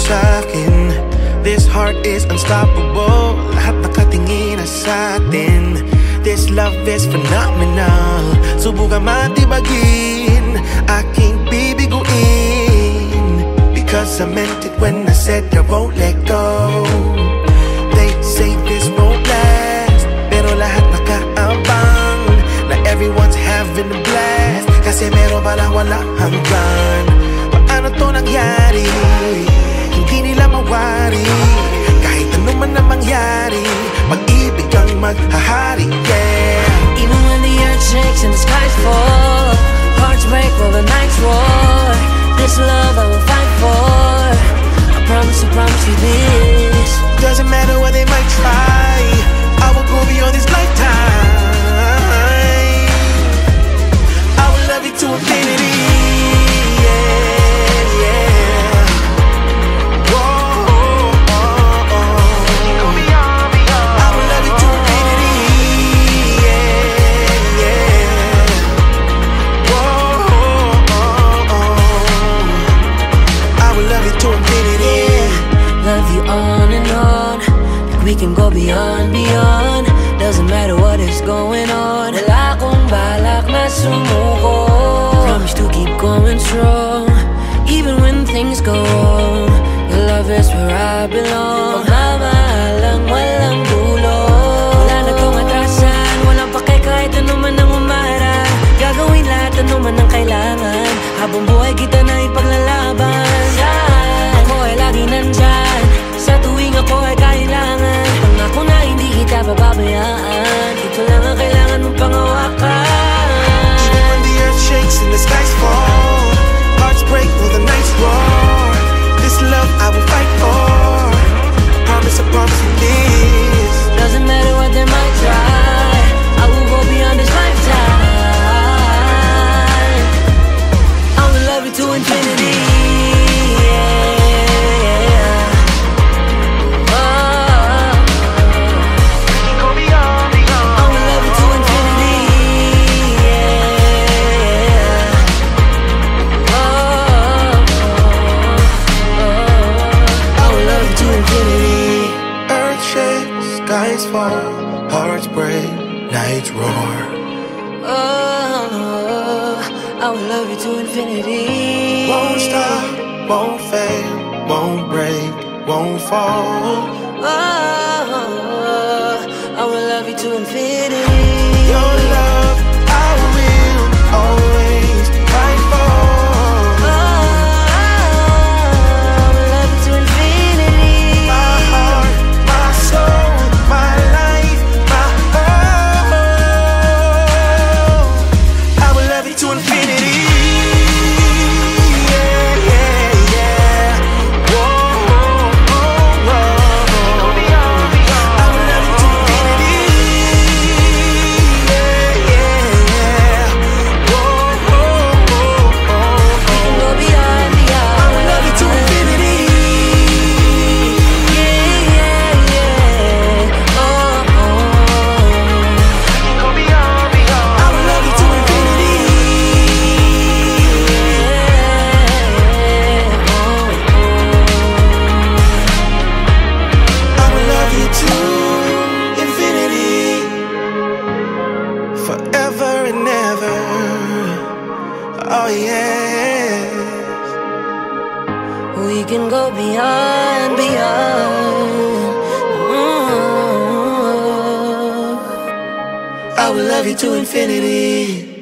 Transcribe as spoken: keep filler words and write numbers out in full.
sakin. This heart is unstoppable. Lahat nakatingin sa atin. This love is phenomenal. Subukan matibagin, aking bibiguin. Because I meant it when I said I won't let go. They say this won't last, pero lahat nakaabang na everyone's having a blast. Kasi meron palang wala hanggan. Paano to nangyari? Hindi nila mawari. Kahit ano man na mangyari, mag-ibig ang maghahari, yeah. Even when the earth shakes and the skies fall, hearts break while the nights roar. This love I will fight for. I promise, I promise you this. Doesn't matter what they might try, I will go beyond this lifetime. I will love you to infinity, yeah, yeah. Whoa, oh, oh, oh. I will love you to infinity, yeah, yeah. Whoa, oh, oh. I will love you to infinity. Love you on and on, like we can go beyond, beyond. Doesn't matter what is going on. Wala akong balak na sumuko. Promise to keep going strong, even when things go wrong. Your love is where I belong. Pagmamahalang walang dulo. Wala na tong atrasan, walang pakay kahit ano man ang umaral. Gagawin lahat ano man ang kailangan, habang buhay kita na ipaglalaban. Ako ay lagi nandyan sa tuwing ako ay kailangan. Pangako na hindi kita pababayaan. Ito lang ang kailangan mong pangawakan. Even when the earth shakes and the skies fall, hearts break while the nights roar. This love I will fight for. Promise, I promise you this. Doesn't matter what they might try, I will go beyond this lifetime. I will love you to infinity. Skies fall, hearts break, nights roar. Oh, I will love you to infinity. Won't stop, won't fail, won't break, won't fall. Oh, I will love you to infinity. Your love, I will always fight for. Beyond, beyond. Mm-hmm. I will love you to infinity.